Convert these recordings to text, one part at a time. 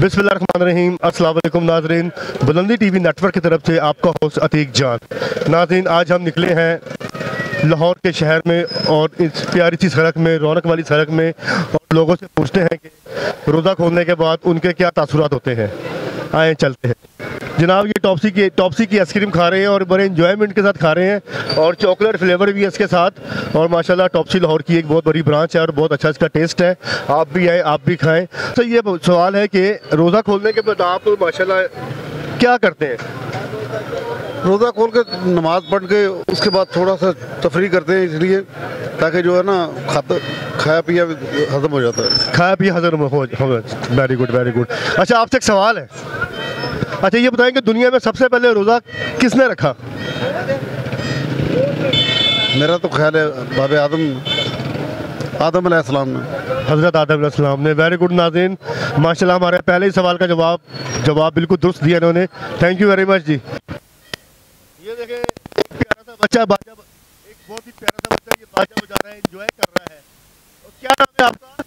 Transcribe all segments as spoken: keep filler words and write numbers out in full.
बिस्मिल्लाहिर्रहमानिर्रहीम। अस्सलाम वालेकुम नाज़रीन, बुलंदी टीवी नेटवर्क की तरफ से आपका होस्ट अतीक जान। नाज़रीन, आज हम निकले हैं लाहौर के शहर में और इस प्यारी सी सड़क में, रौनक वाली सड़क में, और लोगों से पूछते हैं कि रोज़ा खोलने के बाद उनके क्या तासुरात होते हैं। आए चलते हैं। जनाब, ये टॉपसी की टॉपसी की आइसक्रीम खा रहे हैं और बड़े इंजॉयमेंट के साथ खा रहे हैं, और चॉकलेट फ्लेवर भी है इसके साथ। और माशाल्लाह टॉपसी लाहौर की एक बहुत बड़ी ब्रांच है और बहुत अच्छा इसका टेस्ट है। आप भी आए, आप भी खाएं। तो ये सवाल है कि रोज़ा खोलने के बाद आप माशाल्लाह क्या करते हैं? रोज़ा खोल के नमाज पढ़ के उसके बाद थोड़ा सा तफरी करते हैं, इसलिए ताकि जो है ना खाता खाया पिया हजम हो जाता है। खाया पिया हजम हो। Very good, very good. अच्छा, आपसे एक सवाल है। अच्छा, ये बताएं कि दुनिया में सबसे पहले रोज़ा किसने रखा? मेरा तो ख्याल है बाबे आदम आदम अलैहिस्सलाम ने, हज़रत आदम अलैहिस्सलाम ने। वेरी गुड नाज़रीन, माशाल्लाह हमारे पहले ही सवाल का जवाब जवाब बिल्कुल दुरुस्त दिया इन्होंने। थैंक यू वेरी मच जी। ये देखें, एक प्यारा सा बच्चा बाजा, एक बहुत ही प्यारा सा बच्चा ये बाजा बजा रहा है, एंजॉय कर रहा है। और क्या नाम है आपका?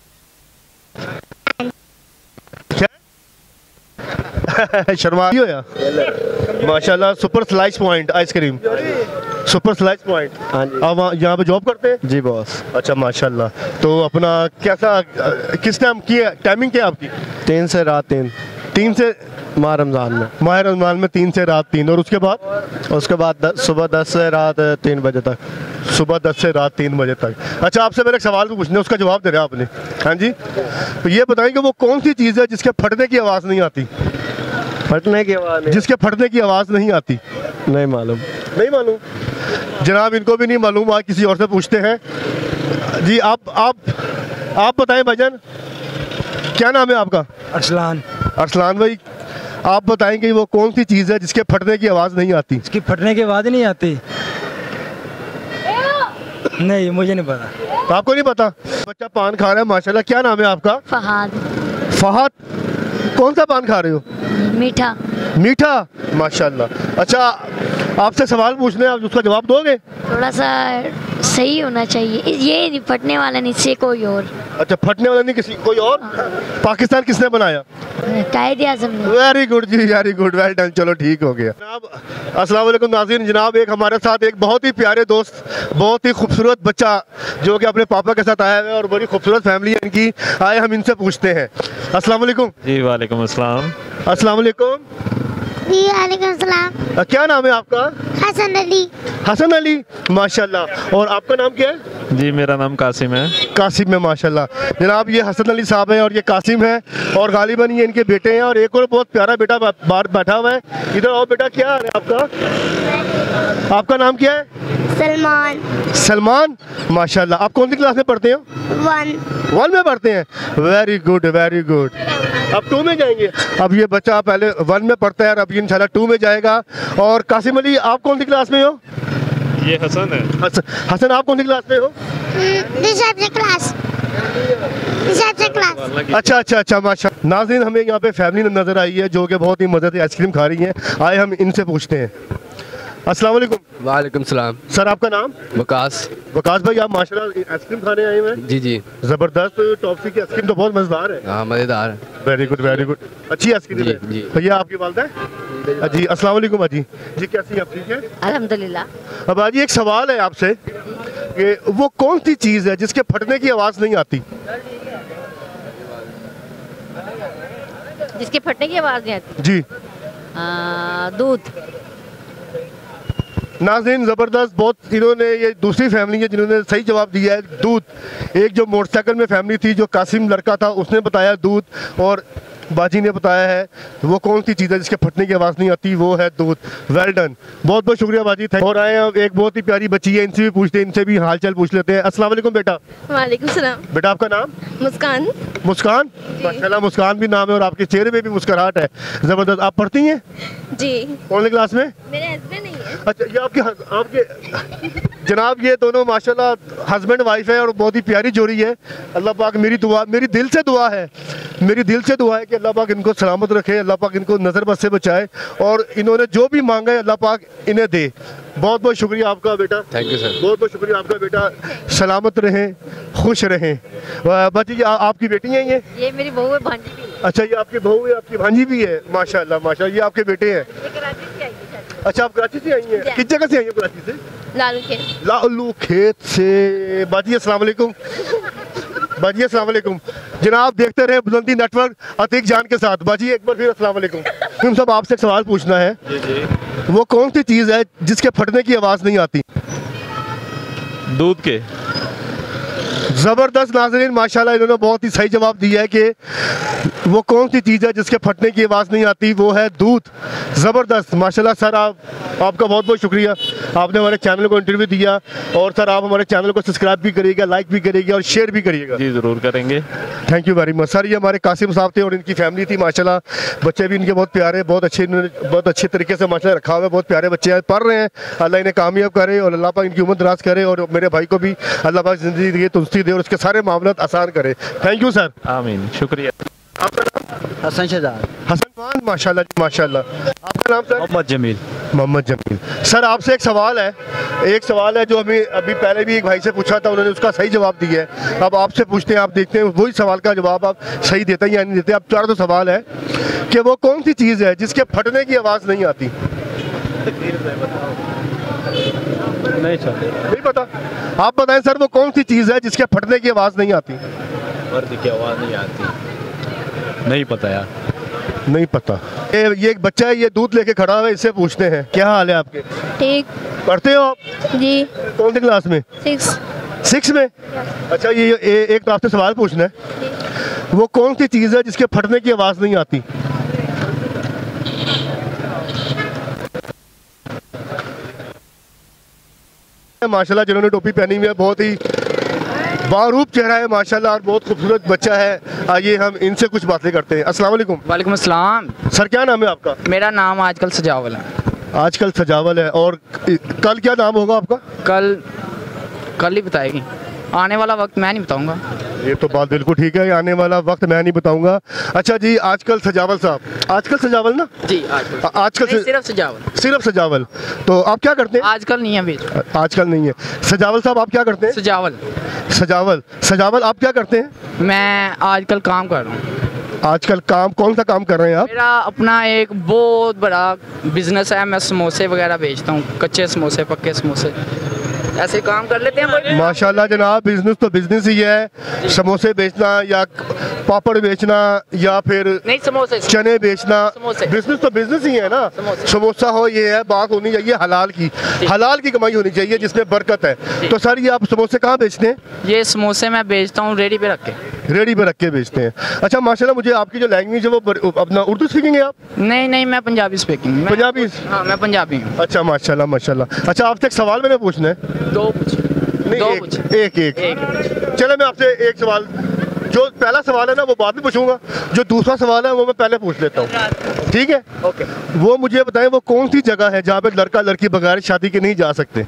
शर्मा हो या? माशाल्लाह, super slice point ice cream, super slice point. हाँ जी। आप वहाँ यहाँ पे जॉब करते हैं? जी बॉस। अच्छा माशाल्लाह। तो अपना कैसा, किस टाइम की टाइमिंग क्या है आपकी? तीन से रात तीन तीन से माह रमज़ान में। माह रमज़ान में तीन से रात तीन, और उसके बाद उसके बाद दस, सुबह दस से रात तीन बजे तक। सुबह दस से रात तीन बजे तक। अच्छा, आपसे मेरे एक सवाल को पूछने, उसका जवाब दे रहे हैं आपने। हाँ जी। तो ये बताएं कि वो कौन सी चीज़ है जिसके फटने की आवाज़ नहीं आती? फटने की आवाज़ नहीं। जिसके फटने की आवाज़ नहीं आती? नहीं मालूम। नहीं मालूम? जनाब, इनको भी नहीं मालूम। आज किसी और से पूछते हैं जी। आप आप आप बताएं भाईजान, क्या नाम है आपका? अरसलान। अरसलान भाई, आप बताएं कि वो कौन सी चीज़ है जिसके फटने की आवाज़ नहीं आती? इसकी फटने की आवाज़ नहीं आती? नहीं, मुझे नहीं पता। तो आपको नहीं पता? बच्चा पान खा रहा है माशाल्लाह। क्या नाम है आपका? फहाद। फहद, कौन सा पान खा रहे हो? मीठा। मीठा, माशाल्लाह। अच्छा, आपसे सवाल पूछने, आप उसका जवाब दोगे? थोड़ा सा सही होना चाहिए, ये नहीं फटने वाला, नहीं से कोई और। अच्छा, फटने वाला नहीं, किसी कोई और। पाकिस्तान किसने बनाया? कायदे आज़म ने। वेरी गुड जी, वेरी गुड, वेल डन। चलो ठीक हो गया। जनाब, अस्सलाम वालेकुम नाज़रीन। जनाब, एक हमारे साथ एक बहुत ही प्यारे दोस्त, बहुत ही खूबसूरत बच्चा जो कि अपने पापा के साथ आया है और बड़ी खूबसूरत फैमिली है इनकी। आए हम इनसे पूछते हैं। अस्सलाम वालेकुम। जी वालेकुम अस्सलाम। अस्सलाम वालेकुम। जी वालेकुम सलाम। क्या नाम है आपका? हसन अली। हसन अली, माशाल्लाह। और आपका नाम क्या है? जी मेरा नाम कासिम है। कासिम है, माशाल्लाह। जनाब, ये हसन अली साहब हैं और ये कासिम है, और गालिबन ये इनके बेटे हैं। और एक और बहुत प्यारा बेटा बाहर बैठा हुआ है। इधर आओ बेटा, क्या है आपका? आपका नाम क्या है? सलमान। सलमान, माशाल्लाह। आप कौन सी क्लास में पढ़ते हो? वन। वन में पढ़ते हैं। Very good, very good. अब टू में जाएंगे। अब ये बच्चा पहले वन में पढ़ता है और अब इंशाल्लाह टू में जाएगा। और कासिम अली, आप कौन सी क्लास में हो? ये हसन है। हसन, हसन आप कौन सी क्लास में हो? क्लास। क्लास। अच्छा अच्छा अच्छा, माशा। नाज़रीन, हमें यहाँ पे फैमिली नजर आई है जो कि बहुत ही मज़े से आइसक्रीम खा रही है। आए हम इनसे पूछते हैं। अस्सलाम वालेकुम। वालेकुम सलाम। सर, आपका नाम? वकास। वकास भाई, आप माशाल्लाह आइसक्रीम खाने आए हैं? जी जी। ज़बरदस्त। टॉफी की आइसक्रीम तो बहुत मज़ेदार है। हाँ, मज़ेदार है। Very good, very good. अच्छी आइसक्रीम है जी। भैया, आपकी वालदा है? जी, अस्सलाम वालेकुम अजी। जी, कैसी हैं आप? ठीक है अल्हम्दुलिल्लाह। अब अजी, एक सवाल है आपसे कि वो कौन सी चीज़ है जिसके फटने की आवाज़ नहीं आती? जिसके फटने की आवाज़ नहीं आती? जी। आ, दूध। नाज़रीन, ज़बरदस्त। बहुत इन्होंने, ये दूसरी फैमिली है जिन्होंने सही जवाब दिया है, दूध। एक जो मोटरसाइकिल में फैमिली थी, जो कासिम लड़का था, उसने बताया दूध, और बाजी ने बताया है वो कौन सी चीज़ है जिसके फटने की आवाज़ नहीं आती, वो है दूध। वेल डन, बहुत बहुत शुक्रिया बाजी। और आए हैं, एक बहुत ही प्यारी बच्ची है, इनसे भी पूछते हैं, इनसे भी हाल चाल पूछ लेते हैं। अस्सलाम वालेकुम बेटा। वालेकुम सलाम। बेटा, आपका नाम? मुस्कान। मुस्कान, माशाल्लाह, मुस्कान भी नाम है और आपके चेहरे में भी मुस्कुराहट है। ज़बरदस्त। आप पढ़ती हैं? जी। कौन सी क्लास में? मेरे हस्बैंड नहीं है। अच्छा, ये आपके आपके जनाब, ये दोनों माशाल्लाह हस्बैंड वाइफ है और बहुत ही प्यारी जोड़ी है। अल्लाह पाक, मेरी दुआ, मेरी दिल से दुआ है, मेरी दिल से दुआ है कि अल्लाह पाक इनको सलामत रखे, अल्लाह पाक इनको नज़र बद से बचाए, और इन्होंने जो भी मांगा है अल्लाह पाक इन्हें दे। बहुत बहुत शुक्रिया आपका बेटा। Thank you sir. बहुत बहुत शुक्रिया आपका बेटा। सलामत रहें, खुश रहें। बच्ची, आपकी बेटी है ये? ये मेरी बहू है, भांजी भी है। अच्छा, ये आपकी बहू है, आपकी भांजी भी है, माशाल्लाह माशाल्लाह। ये आपके बेटे हैं? अच्छा, आप कराची से आई हैं? किस जगह से आई हैं कराची से? लालू खेत। लालू खेत से। बाजी अस्सलाम वालेकुम। बाजी अस्सलाम वालेकुम। जनाब देखते रहे बुलंदी नेटवर्क अतीक जान के साथ। बाजी एक बार फिर अस्सलाम वालेकुम। हम सब आपसे एक सवाल पूछना है, जी जी। वो कौन सी चीज़ है जिसके फटने की आवाज़ नहीं आती? दूध के। ज़बरदस्त नाज़रीन, माशाल्लाह इन्होंने बहुत ही सही जवाब दिया है कि वो कौन सी चीज़ है जिसके फटने की आवाज़ नहीं आती, वो है दूध। ज़बरदस्त माशाल्लाह। सर आप आपका बहुत बहुत शुक्रिया, आपने हमारे चैनल को इंटरव्यू दिया। और सर आप हमारे चैनल को सब्सक्राइब भी करिएगा, लाइक भी करिएगा और शेयर भी करिएगा। जी ज़रूर करेंगे। Thank you very much sir. ये हमारे कासिम साहब थे और इनकी फैमिली थी माशाल्लाह। बच्चे भी इनके बहुत प्यारे, बहुत अच्छे, इन्होंने बहुत अच्छे तरीके से माशाल्लाह रखा हुआ है। बहुत प्यारे बच्चे हैं, पढ़ रहे हैं। अल्लाह इन्हें कामयाब करे और अल्लाह पाक इनकी उम्र दराज करे और मेरे भाई को भी अल्लाह पाक ज़िंदगी दे, तुलसी दे और उसके सारे मामलात आसान करे। Thank you sir. आमीन, शुक्रिया। आपका नाम? हसन शहजाद। हसन खान, माशाल्लाह माशाल्लाह। आपका नाम सर? मोहम्मद जमील। मोहम्मद जमील। सर आपसे एक सवाल है, एक सवाल है जो हमें अभी पहले भी एक भाई से पूछा था, उन्होंने उसका सही जवाब दिया है। अब आपसे पूछते हैं, आप देखते हैं वही सवाल का जवाब आप सही देते हैं या नहीं देते। अब चार तो सवाल है कि वो कौन सी चीज़ है जिसके फटने की आवाज़ नहीं आती? नहीं सर, नहीं पता? आप बताएं सर, वो कौन सी चीज़ है जिसके फटने की आवाज़ नहीं आती? मर्द की आवाज़ नहीं आती। नहीं पता यार। नहीं पता। ये ये एक बच्चा है, ये दूध लेके खड़ा हुआ है, इससे पूछते हैं क्या हाल है आपके? ठीक। पढ़ते हो आप? जी। कौन सी क्लास में? सिक्स। सिक्स में? अच्छा, ये ये एक तो आपसे सवाल पूछना है, वो कौन सी चीज़ है जिसके फटने की आवाज़ नहीं आती? माशाल्लाह जिन्होंने टोपी पहनी हुई है, बहुत ही बारूप चेहरा है माशाल्लाह और बहुत खूबसूरत बच्चा है। आइए हम इनसे कुछ बातें करते हैं। अस्सलाम वालेकुम। वालेकुम अस्सलाम। सर क्या नाम है आपका? मेरा नाम आजकल सजावल है। आजकल सजावल है। और कल क्या नाम होगा आपका? कल कल ही बताएगी, आने वाला वक्त मैं नहीं बताऊंगा। ये तो बात बिल्कुल ठीक है, आने वाला वक्त मैं नहीं बताऊंगा। अच्छा जी, आजकल सजावल साहब, आजकल सजावल ना जी, आजकल आजकल नहीं, सिर्फ सजावल। सिर्फ सजावल। तो आप क्या करते हैं? आजकल नहीं है बीच। आजकल नहीं है। सजावल साहब आप क्या करते हैं? सजावल। सजावल सजावल आप क्या करते हैं? मैं आजकल काम कर रहा हूँ। आजकल काम कौन सा काम कर रहे हैं आप? मेरा अपना एक बहुत बड़ा बिजनेस है, मैं समोसे वगैरह बेचता हूँ, कच्चे समोसे, पक्के समोसे, ऐसे काम कर लेते हैं। माशाल्लाह जनाब, बिजनेस तो बिजनेस ही है, समोसे बेचना या पापड़ बेचना या फिर नहीं समोसे चने बेचना, समोसे। बिजनेस तो बिजनेस ही है ना। समोसे। समोसा हो, ये है बात होनी चाहिए हलाल की, हलाल की कमाई होनी चाहिए जिसमें बरकत है। तो सर ये आप समोसे कहाँ बेचते हैं? ये समोसे मैं बेचता हूँ रेडी पे रख के। रेडी पे रख के बेचते हैं। अच्छा माशाल्लाह, मुझे आपकी जो लैंग्वेज है वो अपना उर्दू सीखेंगे आप? नहीं नहीं, मैं पंजाबी स्पीकिंग। पंजाबी? हाँ मैं पंजाबी हूँ। अच्छा माशाल्लाह माशाल्लाह। अच्छा आपसे एक सवाल मैंने पूछना है। दो पूछ। नहीं, दो एक, पूछ। एक एक, एक। चलो मैं आपसे एक सवाल, जो पहला सवाल है ना वो बाद में पूछूंगा, जो दूसरा सवाल है वो मैं पहले पूछ लेता हूँ, ठीक है? ओके। वो मुझे बताएं, वो कौन सी जगह है जहाँ पे लड़का लड़की बगैर शादी के नहीं जा सकते?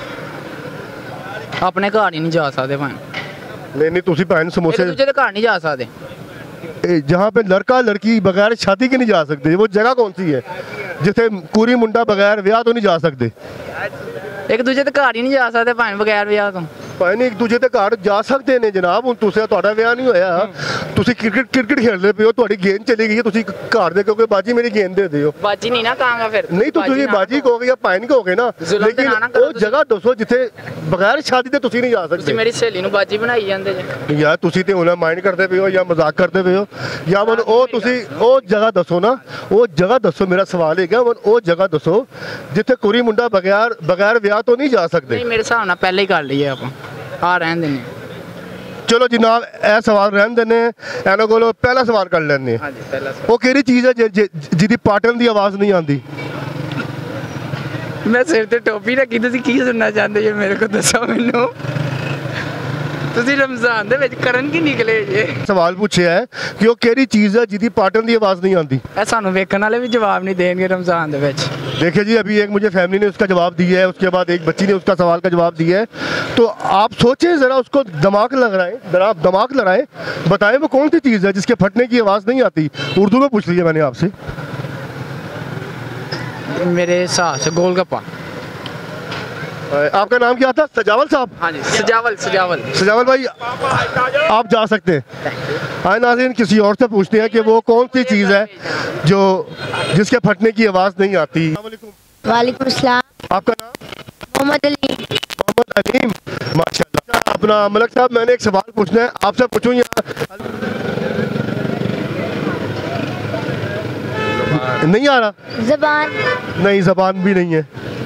अपने घर ही नहीं जा सकते भाई। नहीं नहीं, तुसी भैन समोसे एक दूसरे के घर नहीं जा सकते। ए, जहाँ पे लड़का लड़की बगैर शादी के नहीं जा सकते, वो जगह कौन सी है? जिसे कुरी मुंडा बगैर ब्याह तो नहीं जा सकते? एक दूसरे के घर ही नहीं जा सकते भाई बगैर ब्याह तो। भाई एक दूजे के घर जा सकते ने जनाब। ਹੁਣ ਤੁਸੀਂ ਤੁਹਾਡਾ ਵਿਆਹ ਨਹੀਂ ਹੋਇਆ, ਤੁਸੀਂ ਕ੍ਰਿਕਟ ਕ੍ਰਿਕਟ ਖੇਡਦੇ ਪਏ ਹੋ, ਤੁਹਾਡੀ ਗੇਂਦ ਚਲੀ ਗਈ ਹੈ, ਤੁਸੀਂ ਘਰ ਦੇ ਕਹੋਗੇ ਬਾਜੀ ਮੇਰੀ ਗੇਂਦ ਦੇ ਦਿਓ। ਬਾਜੀ ਨਹੀਂ ਨਾ ਕਹਾਂਗਾ ਫਿਰ। ਨਹੀਂ ਤਾਂ ਤੁਸੀਂ ਬਾਜੀ ਕਹੋਗੇ ਜਾਂ ਪਾਇਨ ਕਹੋਗੇ ਨਾ, ਲੇਕਿਨ ਉਹ ਜਗ੍ਹਾ ਦੱਸੋ ਜਿੱਥੇ ਬਗੈਰ ਸ਼ਾਦੀ ਦੇ ਤੁਸੀਂ ਨਹੀਂ ਜਾ ਸਕਦੇ। ਤੁਸੀਂ ਮੇਰੀ ਸਹੇਲੀ ਨੂੰ ਬਾਜੀ ਬਣਾਈ ਜਾਂਦੇ ਜੇ। ਯਾਰ ਤੁਸੀਂ ਤੇ ਉਹਨਾਂ ਮਾਈਂਡ ਕਰਦੇ ਪਏ ਹੋ ਜਾਂ ਮਜ਼ਾਕ ਕਰਦੇ ਪਏ ਹੋ, ਜਾਂ ਮੈਨੂੰ ਉਹ ਤੁਸੀਂ ਉਹ ਜਗ੍ਹਾ ਦੱਸੋ ਨਾ, ਉਹ ਜਗ੍ਹਾ ਦੱਸੋ। ਮੇਰਾ ਸਵਾਲ ਹੈਗਾ ਮੈਨੂੰ ਉਹ ਜਗ੍ਹਾ ਦੱਸੋ ਜਿੱਥੇ ਕੁੜੀ ਮੁੰਡਾ ਬਗੈਰ ਬਗੈਰ ਵਿਆਹ ਤੋਂ ਨਹੀਂ ਜਾ ਸਕਦੇ। ਨਹੀਂ ਮੇਰੇ ਹਿਸਾਬ ਨਾਲ ਪਹਿਲੇ ਹੀ ਕਰ ਲਈਏ ਆਪਾਂ, ਆ ਰਹਿਣ ਦਿੰਦੇ। ਚਲੋ ਜਨਾਬ ਇਹ ਸਵਾਲ ਰਹਿਣ ਦਿੰਦੇ ਇਹਨਾਂ ਕੋਲੋਂ ਪਹਿਲਾ ਸਵਾਲ ਕਰ ਲੈਂਦੇ ਹਾਂ। ਹਾਂਜੀ ਪਹਿਲਾ ਸਵਾਲ। ਉਹ ਕਿਹੜੀ ਚੀਜ਼ ਹੈ ਜਿਹਦੀ ਪਾਟਣ ਦੀ ਆਵਾਜ਼ ਨਹੀਂ ਆਉਂਦੀ? ਮੈਂ ਸਿਰ ਤੇ ਟੋਪੀ ਰੱਖੀ, ਤੁਸੀਂ ਕੀ ਸੁਣਨਾ ਚਾਹੁੰਦੇ ਜੇ ਮੇਰੇ ਕੋਲ ਦੱਸੋ ਮੈਨੂੰ। ਤੁਸੀਂ ਰਮਜ਼ਾਨ ਦੇ ਵਿੱਚ ਕਰਨ ਕੀ ਨਿਕਲੇ ਜੇ? ਸਵਾਲ ਪੁੱਛਿਆ ਹੈ ਕਿ ਉਹ ਕਿਹੜੀ ਚੀਜ਼ ਹੈ ਜਿਹਦੀ ਪਾਟਣ ਦੀ आवाज़ नहीं आती? ਇਹ ਸਾਨੂੰ ਵੇਖਣ ਵਾਲੇ ਵੀ जवाब नहीं देंगे रमजान ਦੇ ਵਿੱਚ। देखिए जी, अभी एक मुझे फैमिली ने उसका जवाब दिया है, उसके बाद एक बच्ची ने उसका सवाल का जवाब दिया है। तो आप सोचें ज़रा, उसको दिमाग लगाएं, ज़रा आप दिमाग लगाएं, बताएं वो कौन सी चीज़ है जिसके फटने की आवाज़ नहीं आती? उर्दू में पूछ लिया मैंने आपसे। मेरे हिसाब से गोलगप्पा। आपका नाम क्या था? सजावल साहब? हाँ जी, सजावल सजावल सजावल भाई आप जा सकते हैं। आए नाज़रीन, किसी और से पूछते हैं कि वो कौन सी चीज़ है जो जिसके फटने की आवाज़ नहीं आती। वालेकुम सलाम। आपका नाम? मोहम्मद अली। मोहम्मद अलीम, माशाल्लाह। अपना मलक साहब, मैंने एक सवाल पूछना है आपसे, पूछूं या नहीं आ रहा? ज़बान। नहीं, ज़बान भी नहीं है।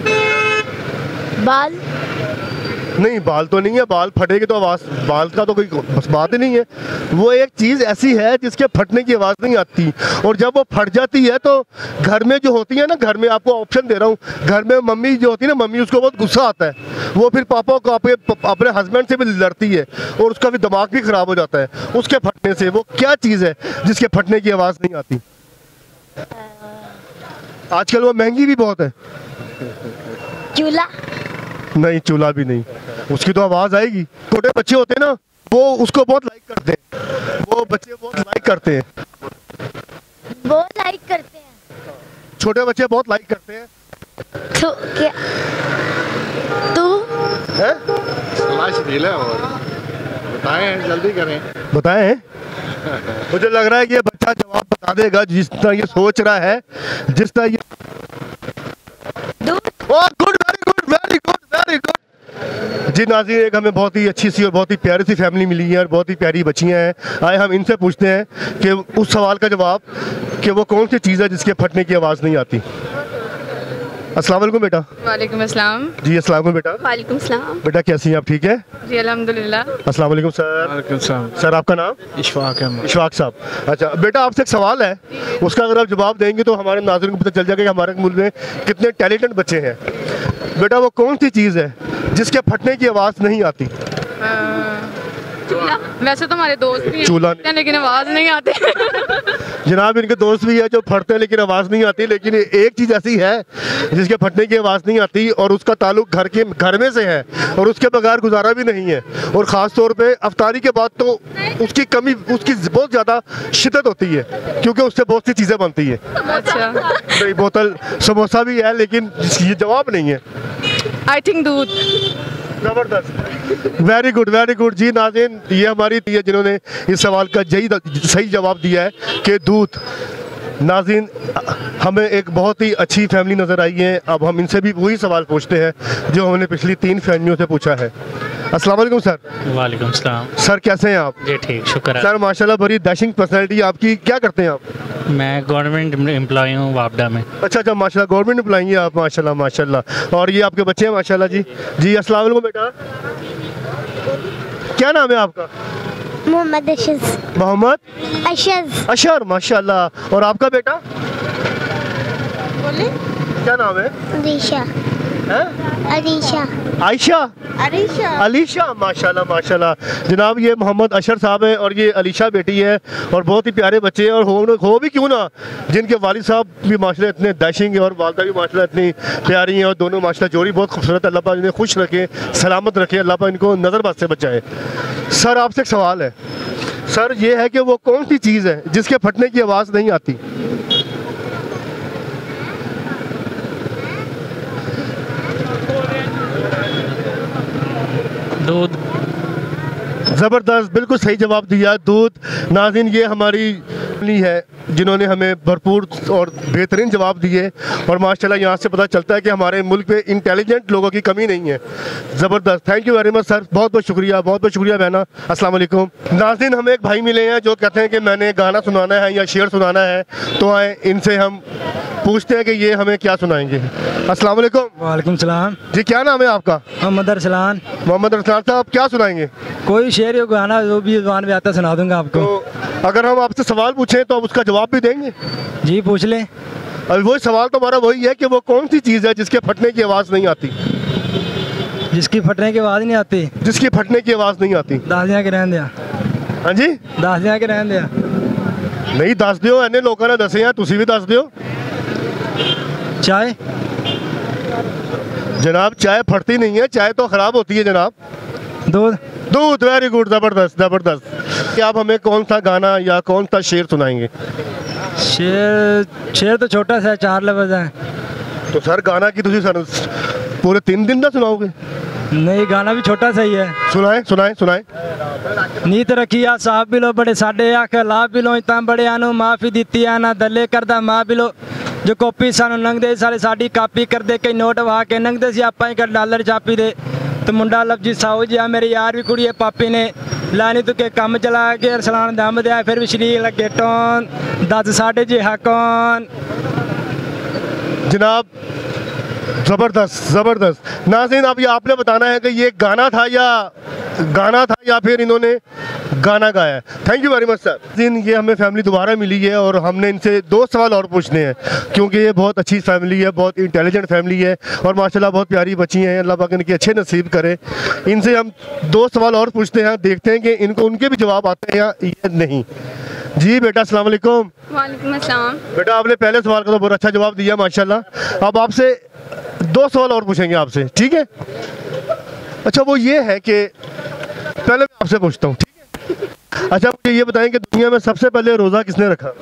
बाल। नहीं, बाल तो नहीं है, बाल फटेगी तो आवाज़, बाल का तो कोई बस बात ही नहीं है। वो एक चीज़ ऐसी है जिसके फटने की आवाज़ नहीं आती, और जब वो फट जाती है तो घर में जो होती है ना, घर में आपको ऑप्शन दे रहा हूँ, घर में मम्मी जो होती है ना, मम्मी उसको बहुत गुस्सा आता है, वो फिर पापा को अपने अपने हस्बैंड से भी लड़ती है और उसका भी दिमाग भी ख़राब हो जाता है उसके फटने से। वो क्या चीज़ है जिसके फटने की आवाज़ नहीं आती? आजकल वो महंगी भी बहुत है। चूल्हा। नहीं, चूल्हा भी नहीं, उसकी तो आवाज़ आएगी। छोटे बच्चे होते हैं ना, वो उसको बहुत लाइक करते हैं, वो बच्चे बहुत लाइक करते हैं, वो लाइक करते हैं, छोटे बच्चे बहुत लाइक करते हैं। तो क्या तू हैं? बताएं, जल्दी करें। बताएं। मुझे लग रहा है कि ये बच्चा जवाब बता देगा, जिस तरह ये सोच रहा है, जिस तरह ये। Oh good, very good, very good, very good. जी नाज़रीन, एक हमें बहुत ही अच्छी सी और बहुत ही प्यारी सी फैमिली मिली है और बहुत ही प्यारी बच्चियां हैं। आए हम इनसे पूछते हैं कि उस सवाल का जवाब कि वो कौन सी चीज़ है जिसके फटने की आवाज़ नहीं आती। अस्सलाम वालेकुम बेटा। वालेकुम अस्सलाम। जी अस्सलाम वालेकुम बेटा। वालेकुम सलाम। बेटा कैसी हैं आप? ठीक है जी अल्हम्दुलिल्लाह। अस्सलाम वालेकुम सर। वालेकुम सलाम। सर आपका नाम? इशफाक है। इशफाक साहब। अच्छा बेटा, आपसे एक सवाल है, उसका अगर आप जवाब देंगे तो हमारे नाज़रीन को पता चल जाएगा कि हमारे मुल्क में कितने टैलेंटेड बच्चे हैं। बेटा, वो कौन सी चीज़ है जिसके फटने की आवाज़ नहीं आती? चूल्हा। वैसे तो हमारे दोस्त भी चूल्हा हैं लेकिन आवाज़ नहीं आती। जनाब, इनके दोस्त भी है जो फटते हैं लेकिन आवाज़ नहीं आती, लेकिन एक चीज़ ऐसी है जिसके फटने की आवाज़ नहीं आती और उसका ताल्लुक घर के घर में से है और उसके बगैर गुजारा भी नहीं है। और ख़ास तौर पे अफ्तारी के बाद तो उसकी कमी, उसकी बहुत ज़्यादा शिद्दत होती है क्योंकि उससे बहुत सी चीज़ें बनती है। अच्छा, नहीं, बोतल समोसा भी है लेकिन ये जवाब नहीं है। आई थिंक दूध। ज़बरदस्त, वेरी गुड, वेरी गुड। जी नाज़रीन, ये हमारी थी जिन्होंने इस सवाल का सही सही जवाब दिया है कि दूध। नाज़रीन, हमें एक बहुत ही अच्छी फैमिली नज़र आई है। अब हम इनसे भी वही सवाल पूछते हैं जो हमने पिछली तीन फैमिलियों से पूछा है। अस्सलाम वालेकुम सर। वालेकुम सलाम। सर कैसे हैं आप? जी ठीक, शुक्र है सर। माशाल्लाह, बड़ी डैशिंग पर्सनैलिटी आपकी। क्या करते हैं आप? मैं गवर्नमेंट एम्प्लॉय हूँ वापडा में। अच्छा अच्छा, माशाल्लाह, गवर्नमेंट एम्प्लॉई हैं आप, माशाल्लाह माशाल्लाह। और ये आपके बच्चे हैं माशाल्लाह। जी जी अस्सलाम वालेकुम बेटा, क्या नाम है आपका? मोहम्मद अशज। मोहम्मद अशज। अशर, माशाल्लाह। और आपका बेटा? बोले क्या नाम है? अरीशा। हैं? अरीशा। आयशा। अरीशा। अलीशा, माशाल्लाह माशाल्लाह। जनाब, ये मोहम्मद अशर साहब हैं और ये अलीशा बेटी है और बहुत ही प्यारे बच्चे हैं। और हो, हो भी क्यों ना, जिनके वालिद साहब भी माशाल्लाह इतने डैशिंग हैं और वालदा भी माशाल्लाह इतनी प्यारी हैं और दोनों माशाल्लाह जोड़ी बहुत खूबसूरत। अल्लाह पाक इन्हें खुश रखे, सलामत रखे, अल्लाह पाक इनको नज़रबद से बचाए। सर आपसे एक सवाल है सर, ये है कि वो कौन सी चीज़ है जिसके फटने की आवाज़ नहीं आती? दूध। ज़बरदस्त, बिल्कुल सही जवाब दिया, दूध। नाज़रीन, ये हमारी है जिन्होंने हमें भरपूर और बेहतरीन जवाब दिए और माशाल्लाह यहाँ से पता चलता है कि हमारे मुल्क में इंटेलिजेंट लोगों की कमी नहीं है। ज़बरदस्त, thank you very much sir, बहुत बहुत शुक्रिया, बहुत बहुत शुक्रिया बहना। अस्सलाम वालेकुम। नाज़रीन, हमें एक भाई मिले हैं जो कहते हैं कि मैंने गाना सुनाना है या शेर सुनाना है, तो आए इनसे हम पूछते हैं कि ये हमें क्या सुनाएंगे। अस्सलाम वालेकुम। वालेकुम सलाम। जी क्या नाम है आपका? मोहम्मद अरसलान। मोहम्मद अरसलान साहब, क्या सुनाएंगे? कोई शेर या गाना जो भी जुबान में आता सुना दूंगा आपको। तो अगर हम आपसे सवाल पूछें तो आप उसका जवाब भी देंगे? जी पूछ लें। अभी वही सवाल तो हमारा वही है कि वो कौन सी चीज़ है जिसके फटने की आवाज़ नहीं आती? जिसकी फटने की आवाज़ नहीं आती? जिसकी फटने की आवाज़ नहीं आती। दस दिया के रहन दिया। हाँ जी, दस दिया के रहन दिया। नहीं दस दियो, इन्हें लोगों ने दसे हैं, तुसी भी दस दियो। चाय। जनाब, चाय फटती नहीं है, चाय तो ख़राब होती है जनाब। दूध। दूध, वेरी गुड, ज़बरदस्त ज़बरदस्त। क्या आप हमें कौन सा गाना या कौन सा शेर सुनाएंगे? शेर शेर तो छोटा सा है, चार लफ्ज़ है। तो सर गाना की तुसी सर पूरे तीन दिन का सुनाओगे? नहीं, गाना भी छोटा सही है। सुनाए सुनाए सुनाए। नीत रखिया साहब बिलो बड़े साडे आख लाभ बिलो इतना बड़े आनु माफी दिती आ ना दले करदा मां बिलो जो कॉपी सानू नंगदे सारे साडी कापी कर दे कई नोट वा के नंगदे सी आपां ही कर डॉलर छापी दे तो मुंडा लफजी साहू जी आ मेरे यार भी कुड़ी है पापी ने लानी तू के कम चला के सलान दम दिया फिर भी शरीक लगे टोन दस साढ़े जी हा कौन। जनाब ज़बरदस्त ज़बरदस्त। नाज़रीन अब ये आपने बताना है कि ये गाना था या गाना था या फिर इन्होंने गाना गाया है। Thank you very much sir. दिन ये हमें फैमिली दोबारा मिली है और हमने इनसे दो सवाल और पूछने हैं क्योंकि ये बहुत अच्छी फैमिली है, बहुत इंटेलिजेंट फैमिली है और माशाल्लाह बहुत प्यारी बच्ची हैं। अल्लाह पाक इनकी अच्छे नसीब करे। इनसे हम दो सवाल और पूछते हैं, देखते हैं कि इनको उनके भी जवाब आते हैं या ये नहीं। जी बेटा अस्सलाम वालेकुम। वालेकुम अस्सलाम। बेटा आपने पहले सवाल का तो बहुत अच्छा जवाब दिया माशाल्लाह। अब आपसे दो सवाल और पूछेंगे आपसे, ठीक है? अच्छा वो ये है कि पहले मैं आपसे पूछता हूँ, ठीक है? अच्छा मुझे ये बताएं कि दुनिया में सबसे पहले रोज़ा किसने रखा?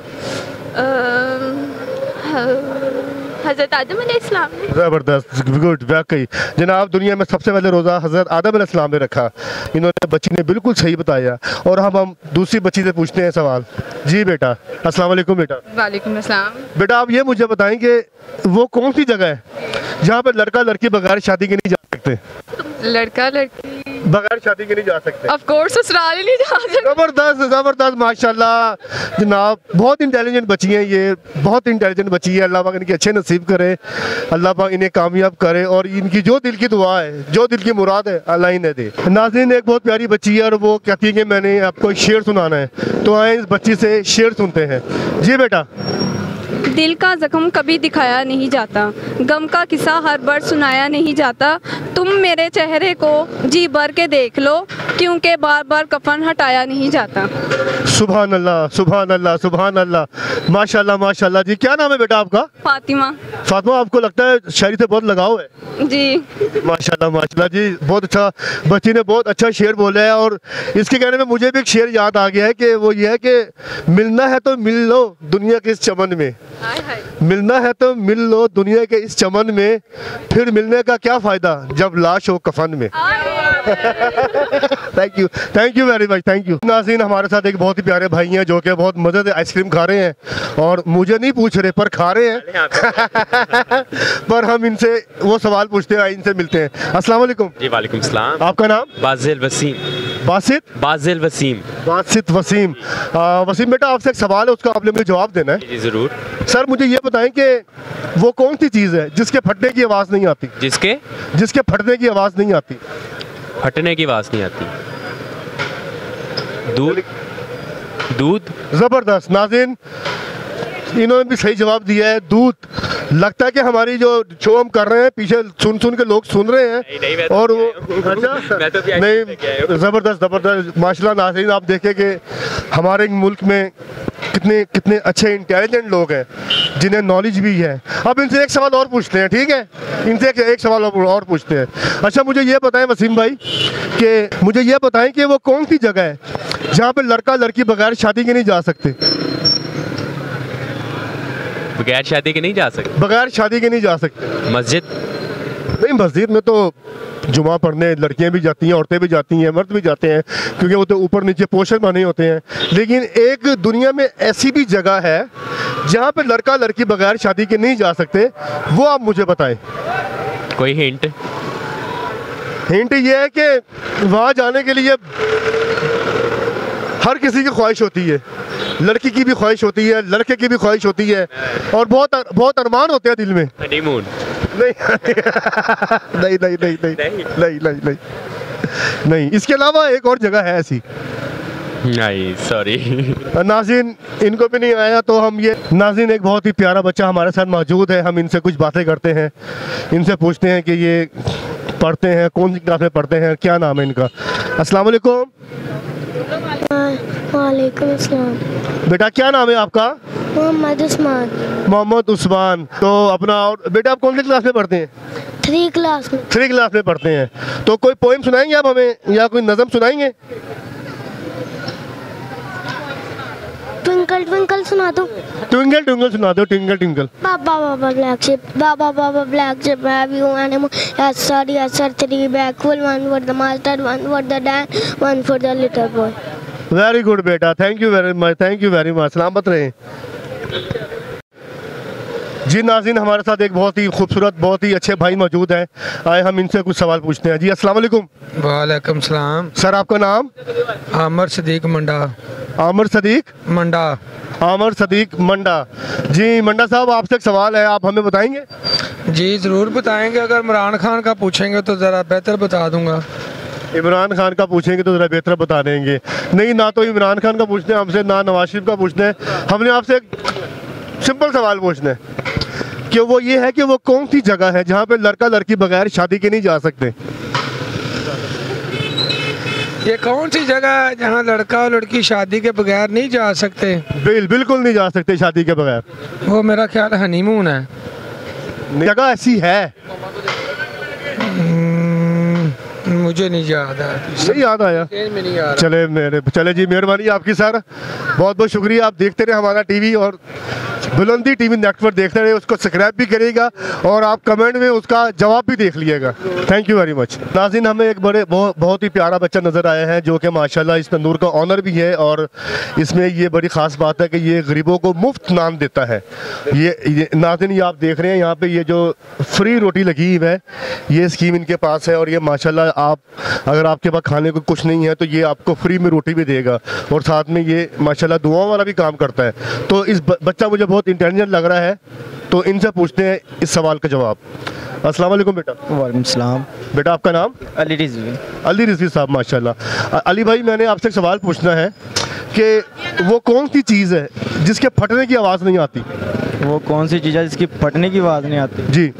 हज़रत आदम अलैहिस्सलाम ने। ज़बरदस्त, गुड, वाकई जनाब दुनिया में सबसे पहले रोज़ा हज़रत आदम अलैहिस्सलाम ने रखा। इन्होंने बच्ची ने बिल्कुल सही बताया। और हम हम दूसरी बच्ची से पूछते हैं सवाल। जी बेटा अस्सलाम वालेकुम। बेटा वालेकुम अस्सलाम। बेटा आप ये मुझे बताएं कि वो कौन सी जगह है जहाँ पर लड़का लड़की बगैर शादी के नहीं जा सकते? लड़का लड़की बगैर शादी के नहीं जा सकते? ऑफ कोर्स ससुराल ही नहीं जा सकते। ज़बरदस्त ज़बरदस्त माशाल्लाह जनाब, बहुत इंटेलिजेंट बच्ची हैं ये, बहुत इंटेलिजेंट बच्ची है। अल्लाह पाक इनके अच्छे नसीब करे, अल्लाह पाक इन्हें कामयाब करे और इनकी जो दिल की दुआ है, जो दिल की मुराद है अल्लाह इन्हें दे। नाज़रीन एक बहुत प्यारी बच्ची है और वो कहती है कि मैंने आपको एक शेर सुनाना है, तो आए इस बच्ची से शेर सुनते हैं। जी बेटा। दिल का जख्म कभी दिखाया नहीं जाता, गम का किस्सा हर बार सुनाया नहीं जाता, तुम मेरे चेहरे को जी भर के देख लो क्योंकि बार बार कफन हटाया नहीं जाता। सुभान अल्लाह सुभान अल्लाह सुभान अल्लाह, माशाल्लाह माशाल्लाह। जी क्या नाम है बेटा आपका? फातिमा। फातिमा आपको लगता है शायरी से बहुत लगाव है? जी माशाल्लाह माशाल्लाह जी, बहुत अच्छा, बच्ची ने बहुत अच्छा शेर बोला है। और इसके कहने में मुझे भी एक शेर याद आ गया है कि वो ये है कि मिलना है तो मिल लो दुनिया के इस चमन में, मिलना है तो मिल लो दुनिया के इस चमन में, फिर मिलने का क्या फ़ायदा जब लाश हो कफन में। Thank you thank you very much, thank you. नाज़रीन हमारे साथ एक बहुत ही प्यारे भाई हैं जो कि बहुत मज़े से आइसक्रीम खा रहे हैं और मुझे नहीं पूछ रहे पर खा रहे हैं पर हम इनसे वो सवाल पूछते हैं, इनसे मिलते हैं। अस्सलाम वालेकुम। जी वालेकुम सलाम। आपका नाम? बाजिल वसीम। बासित बाजिल वसीम। बासित वसीम। आ, वसीम बेटा आपसे एक सवाल है, उसका आपने मुझे जवाब देना है। जी ज़रूर। सर मुझे ये बताएं कि वो कौन सी चीज़ है जिसके फटने की आवाज़ नहीं आती? जिसके जिसके फटने की आवाज़ नहीं आती? फटने की आवाज़ नहीं आती। दूध। दूध। ज़बरदस्त। नाज़रीन इन्होंने भी सही जवाब दिया है, दूध। लगता है कि हमारी जो शो हम कर रहे हैं पीछे सुन सुन के लोग सुन रहे हैं। नहीं, नहीं, मैं तो और वो अच्छा मैं तो नहीं, ज़बरदस्त ज़बरदस्त माशाल्लाह। नाज़रीन आप देखें कि हमारे मुल्क में कितने कितने अच्छे इंटेलिजेंट लोग हैं जिन्हें नॉलेज भी है। अब इनसे एक सवाल और पूछते हैं, ठीक है? इनसे एक, एक सवाल और पूछते हैं। अच्छा मुझे ये बताएं वसीम भाई कि मुझे ये बताएं कि वो कौन सी जगह है जहाँ पे लड़का लड़की बगैर शादी के नहीं जा सकते? बगैर शादी के नहीं जा सकते? बगैर शादी के नहीं जा सकते। मस्जिद। नहीं, मस्जिद में तो जुमा पढ़ने लड़कियां भी जाती हैं, औरतें भी जाती हैं, मर्द भी जाते हैं क्योंकि वो तो ऊपर नीचे पोर्शन बने होते हैं। लेकिन एक दुनिया में ऐसी भी जगह है जहाँ पे लड़का लड़की बगैर शादी के नहीं जा सकते, वो आप मुझे बताएं। कोई हिंट? हिंट ये है कि वहाँ जाने के लिए हर किसी की ख्वाहिश होती है, लड़की की भी ख्वाहिश होती है, लड़के की भी ख्वाहिश होती है और बहुत बहुत अरमान होते हैं दिल में। हनीमून। नहीं नहीं नहीं नहीं नहीं नहीं नहीं नहीं नहीं, इसके अलावा एक और जगह है ऐसी। नहीं सॉरी। नाज़रीन इनको भी नहीं आया तो हम ये नाज़रीन एक बहुत ही प्यारा बच्चा हमारे साथ मौजूद है, हम इनसे कुछ बातें करते हैं, इनसे पूछते हैं कि ये पढ़ते हैं, कौन सी क्लास में पढ़ते हैं, क्या नाम है इनका। अस्सलाम वालेकुम। वालेकुम अस्सलाम। बेटा क्या नाम है आपका? मोहम्मद उस्मान। मोहम्मद उस्मान। तो अपना और बेटा आप कौन सी क्लास में पढ़ते हैं? थ्री क्लास में। थ्री क्लास में पढ़ते हैं। तो कोई पोएम सुनाएंगे आप हमें या कोई नज़म सुनाएंगे? ट्विंकल ट्विंकल ट्विंकल सुना दो। ट्विंकल ट्विंकल सुना दो, ट्विंकल ट्विंकल। बाबा बाबा ब्लैक शिप, बाबा बाबा black sheep, have you any yes sir yes sir three bags full, one for the master, one for the dad, one for the little boy. Very good बेटा, thank you very much, thank you very much. सलामत रहें। जी नाज़रीन, हमारे साथ एक बहुत ही खूबसूरत, बहुत ही अच्छे भाई मौजूद हैं। आए हम इनसे कुछ सवाल पूछते हैं। जी अस्सलाम वालेकुम। वालेकुम सलाम। सर आपका नाम? आमिर सदीक मंडा। आमिर सदीक मंडा। आमिर सदीक मंडा। जी मंडा साहब, आपसे एक सवाल है, आप हमें बताएंगे? जी ज़रूर बताएंगे। अगर इमरान खान का पूछेंगे तो ज़रा बेहतर बता दूंगा। इमरान खान का पूछेंगे तो ज़रा बेहतर बता देंगे। नहीं, ना तो इमरान खान का पूछते हैं हमसे, ना नवाज शरीफ का पूछते हैं। हमने आपसे एक सिंपल सवाल पूछना है कि वो ये है कि वो कौन सी जगह है जहाँ पे लड़का लड़की बगैर शादी के नहीं जा सकते? ये कौन सी जगह है जहाँ लड़का और लड़की शादी के बगैर नहीं जा सकते? बिल बिल्कुल नहीं जा सकते शादी के बगैर। वो मेरा ख्याल हनीमून है। जगह ऐसी है, मुझे नहीं याद आया। नहीं याद आया? में नहीं आ चले मेरे चले जी, मेहरबानी आपकी सर, बहुत बहुत शुक्रिया। आप देखते रहे हमारा टीवी, और बुलंदी टीवी नेटवर्क देखते रहे, उसको सब्सक्राइब भी करिएगा और आप कमेंट में उसका जवाब भी देख लीजिएगा। Thank you very much. नाज़रीन, हमें एक बड़े बहुत बहुत ही प्यारा बच्चा नज़र आया है जो कि माशाल्लाह इस तंदूर का ऑनर भी है, और इसमें ये बड़ी ख़ास बात है कि ये गरीबों को मुफ्त नान देता है। ये, ये नाज़रीन, ये आप देख रहे हैं यहाँ पे ये जो फ्री रोटी लगी हुई है, ये स्कीम इनके पास है, और ये माशाल्लाह आप अगर आपके पास खाने को कुछ नहीं है तो ये आपको फ्री में रोटी भी देगा, और साथ में ये माशाल्लाह दुआओं वाला भी काम करता है। तो इस बच्चा मुझे बहुत इंटेलिजेंट लग रहा है, तो इनसे पूछते हैं इस सवाल का जवाब। अस्सलाम वालेकुम बेटा। वालेकुम सलाम। बेटा आपका नाम? अली रिजवी। अली रिजवी साहब, माशाल्लाह। अली भाई, मैंने आपसे एक सवाल पूछना है कि वो कौन सी चीज़ है जिसके फटने की आवाज़ नहीं आती? वो कौन सी चीज़ है जिसकी फटने की आवाज़ नहीं आती? जी।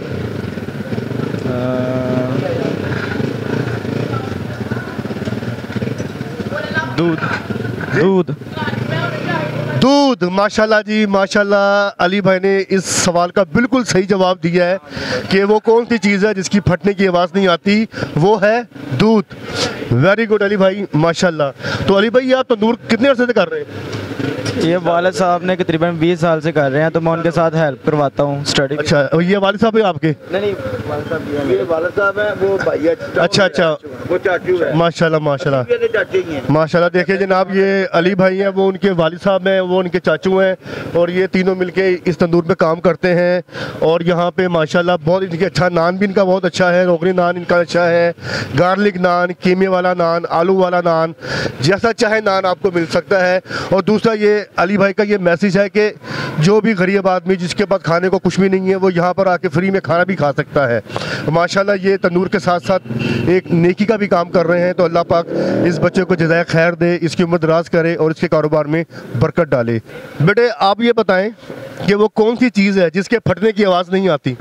दूध। दूध दूध। माशाल्लाह जी, माशाल्लाह। अली भाई ने इस सवाल का बिल्कुल सही जवाब दिया है कि वो कौन सी चीज़ है जिसकी फटने की आवाज़ नहीं आती, वो है दूध। वेरी गुड अली भाई, माशाल्लाह। तो अली भाई, ये आप तंदूर कितने अर्से से कर रहे हैं? ये वालिद साहब ने तकरीबन बीस साल से कर रहे हैं, तो मैं उनके साथ हेल्प करवाता हूँ स्टडी। अच्छा, और ये वालिद साहब है आपके? नहीं नहीं, वालिद साहब ये वालिद साहब हैं, वो भाई है। अच्छा अच्छा, वो चाचू है। माशाल्लाह माशाल्लाह माशाल्लाह। देखिए जनाब, ये अली भाई हैं, वो उनके वालिद साहब हैं, वो उनके चाचू हैं, और ये तीनों मिलके इस तंदूर में काम करते हैं। और यहाँ पे माशाल्लाह बहुत इनके अच्छा नान भी इनका बहुत अच्छा है, रोगनी नान इनका अच्छा है, गार्लिक नान, कीमे वाला नान, आलू वाला नान, जैसा चाहे नान आपको मिल सकता है। और दूसरा ये अली भाई का ये मैसेज है कि जो भी गरीब आदमी जिसके पास खाने को कुछ भी नहीं है, वो यहाँ पर आके फ्री में खाना भी खा सकता है। माशाल्लाह ये तंदूर के साथ साथ एक नेकी का भी काम कर रहे हैं। तो अल्लाह पाक इस बच्चे को जज़ाए खैर दे, इसकी उम्र दराज करे और इसके कारोबार में बरकत डाले। बेटे आप ये बताएं कि वो कौन सी चीज़ है जिसके फटने की आवाज़ नहीं आती?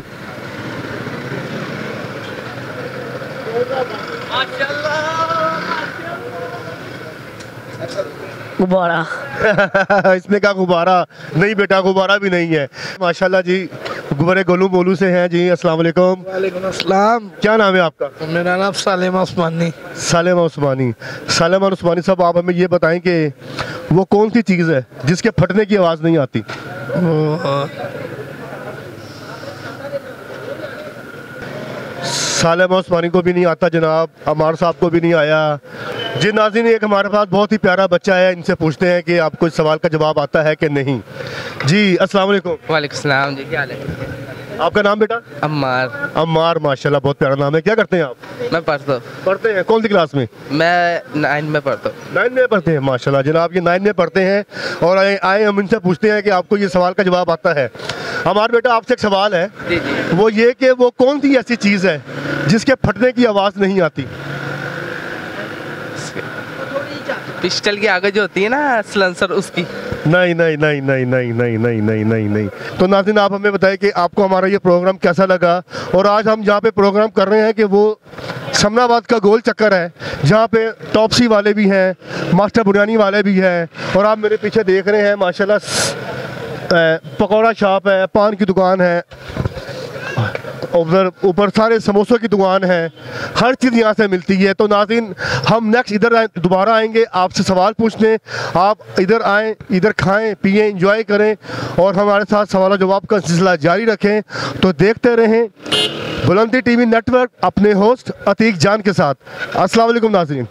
गुब्बारा। इसने कहा गुब्बारा नहीं बेटा, गुब्बारा भी नहीं है। माशाल्लाह जी, गुब्बारे गोलू बोलू से हैं जी। अस्सलाम वालेकुम। वालेकुम अस्सलाम। क्या नाम है आपका? मेरा नाम सालिमा उस्मानी। सालिमा उस्मानी। सालिमा उस्मानी साहब, आप हमें ये बताएं कि वो कौन सी चीज़ है जिसके फटने की आवाज़ नहीं आती? सालिमा उस्मानी को भी नहीं आता जनाब, अमार साहब को भी नहीं आया जी। नाज़रीन, एक हमारे पास बहुत ही प्यारा बच्चा है, इनसे पूछते हैं कि आपको इस सवाल का जवाब आता है कि नहीं। जी अस्सलाम वालेकुम। वालेकुम सलाम जी, क्या हाल है? आपका नाम बेटा? अम्मार। अम्मार, माशाल्लाह बहुत प्यारा नाम है। क्या करते हैं आप? मैं पढ़ता हूँ। पढ़ते हैं? कौन सी क्लास में? मैं नाइन में पढ़ता हूँ। नाइन में पढ़ते हैं, माशाल्लाह जनाब, ये नाइन में पढ़ते हैं। और आए आए हम इनसे पूछते हैं कि आपको ये सवाल का जवाब आता है। हमारा बेटा आपसे एक सवाल है, जी जी। वो ये कि वो कौन सी ऐसी चीज़ है जिसके फटने की आवाज़ नहीं आती? पिस्टल की आगे जो होती है ना सलेंसर, उसकी। नहीं नहीं नहीं नहीं नहीं नहीं नहीं नहीं नहीं नहीं। तो नाज़रीन, आप हमें बताएं कि आपको हमारा ये प्रोग्राम कैसा लगा। और आज हम जहाँ पे प्रोग्राम कर रहे हैं कि वो समनाबाद का गोल चक्कर है, जहाँ पे टॉपसी वाले भी हैं, मास्टर बुनियानी वाले भी हैं, और आप मेरे पीछे देख रहे हैं माशाल्लाह पकौड़ा शॉप है, पान की दुकान है, उधर ऊपर सारे समोसों की दुकान है, हर चीज़ यहाँ से मिलती है। तो नाज़रीन हम नेक्स्ट इधर आए, दोबारा आएंगे आपसे सवाल पूछने। आप इधर आएँ, इधर खाएं पिएं, इंजॉय करें और हमारे साथ सवाल जवाब का सिलसिला जारी रखें। तो देखते रहें बुलंदी टीवी नेटवर्क अपने होस्ट अतीक जान के साथ। अस्सलाम वालेकुम नाज़रीन।